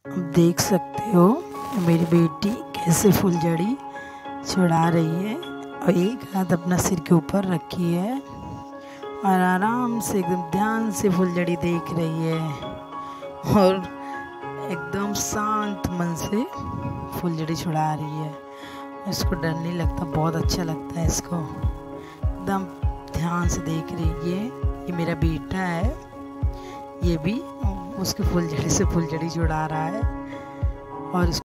आप देख सकते हो मेरी बेटी कैसे फुलझड़ी छुड़ा रही है और एक हाथ अपना सिर के ऊपर रखी है और आराम से एकदम ध्यान से फुलझड़ी देख रही है और एकदम शांत मन से फुलझड़ी छुड़ा रही है। इसको डर नहीं लगता, बहुत अच्छा लगता है इसको। एकदम ध्यान से देख रही है। ये मेरा बेटा है, ये भी उसके फुलझड़ी से फुलझड़ी छुड़ा रहा है और